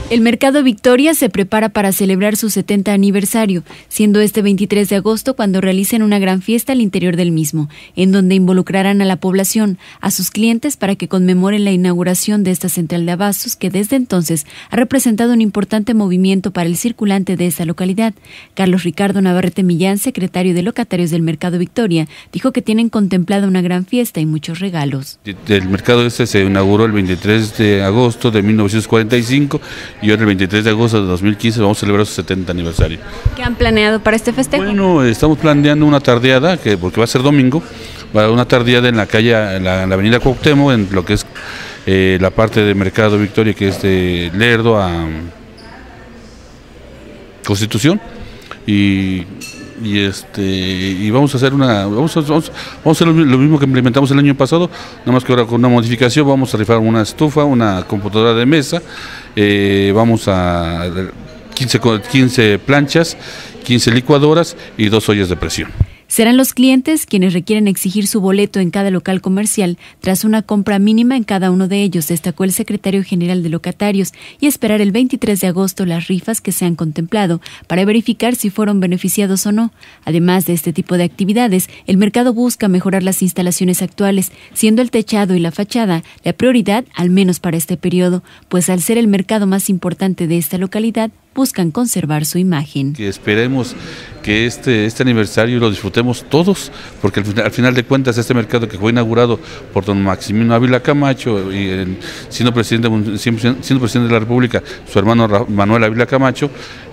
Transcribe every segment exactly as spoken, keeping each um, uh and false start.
El Mercado Victoria se prepara para celebrar su setenta aniversario, siendo este veintitrés de agosto cuando realicen una gran fiesta al interior del mismo, en donde involucrarán a la población, a sus clientes para que conmemoren la inauguración de esta central de abastos que desde entonces ha representado un importante movimiento para el circulante de esta localidad. Carlos Ricardo Navarrete Millán, secretario de Locatarios del Mercado Victoria, dijo que tienen contemplada una gran fiesta y muchos regalos. El mercado este se inauguró el veintitrés de agosto de mil novecientos cuarenta y cinco y ahora el veintitrés de agosto de dos mil quince vamos a celebrar su setenta aniversario. ¿Qué han planeado para este festejo? Bueno, estamos planeando una tardeada, que porque va a ser domingo, va a haber una tardeada en la calle, en la, en la avenida Cuauhtémoc, en lo que es eh, la parte de Mercado Victoria, que es de Lerdo a Constitución, y y este y vamos a hacer una vamos a, vamos, vamos a hacer lo mismo que implementamos el año pasado, nada más que ahora con una modificación. Vamos a rifar una estufa, una computadora de mesa, eh, vamos a quince, quince planchas, quince licuadoras y dos ollas de presión. Serán los clientes quienes requieren exigir su boleto en cada local comercial tras una compra mínima en cada uno de ellos, destacó el secretario general de Locatarios, y esperar el veintitrés de agosto las rifas que se han contemplado para verificar si fueron beneficiados o no. Además de este tipo de actividades, el mercado busca mejorar las instalaciones actuales, siendo el techado y la fachada la prioridad, al menos para este periodo, pues al ser el mercado más importante de esta localidad, buscan conservar su imagen. Que esperemos que este, este aniversario lo disfrutemos todos, porque al final, al final de cuentas este mercado que fue inaugurado por don Maximino Ávila Camacho, y el, siendo, presidente, siendo presidente de la República, su hermano Manuel Ávila Camacho,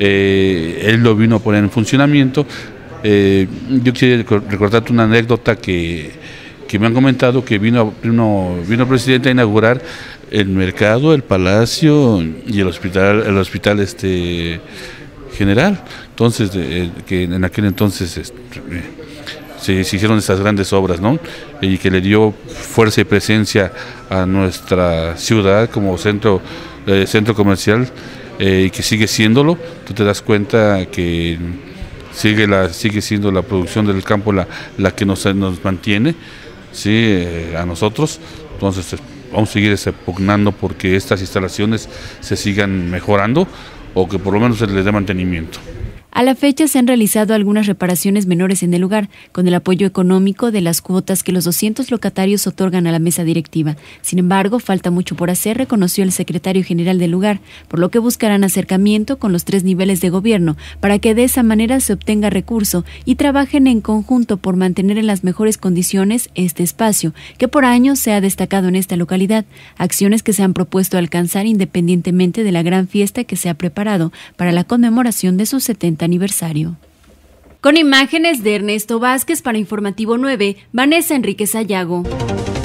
eh, él lo vino a poner en funcionamiento. Eh, yo quisiera recordarte una anécdota que, que me han comentado, que vino, vino, vino el presidente a inaugurar el mercado, el palacio y el hospital, el hospital este general. Entonces, eh, que en aquel entonces este, eh, se, se hicieron estas grandes obras, ¿no? Y que le dio fuerza y presencia a nuestra ciudad como centro, eh, centro comercial, eh, y que sigue siéndolo. Tú te das cuenta que sigue la sigue siendo la producción del campo la, la que nos, nos mantiene, sí, eh, a nosotros. Entonces, vamos a seguir pugnando porque estas instalaciones se sigan mejorando o que por lo menos se les dé mantenimiento. A la fecha se han realizado algunas reparaciones menores en el lugar, con el apoyo económico de las cuotas que los doscientos locatarios otorgan a la mesa directiva. Sin embargo, falta mucho por hacer, reconoció el secretario general del lugar, por lo que buscarán acercamiento con los tres niveles de gobierno para que de esa manera se obtenga recurso y trabajen en conjunto por mantener en las mejores condiciones este espacio, que por años se ha destacado en esta localidad, acciones que se han propuesto alcanzar independientemente de la gran fiesta que se ha preparado para la conmemoración de su setenta aniversario. Con imágenes de Ernesto Vázquez para Informativo nueve, Vanessa Enríquez Ayago.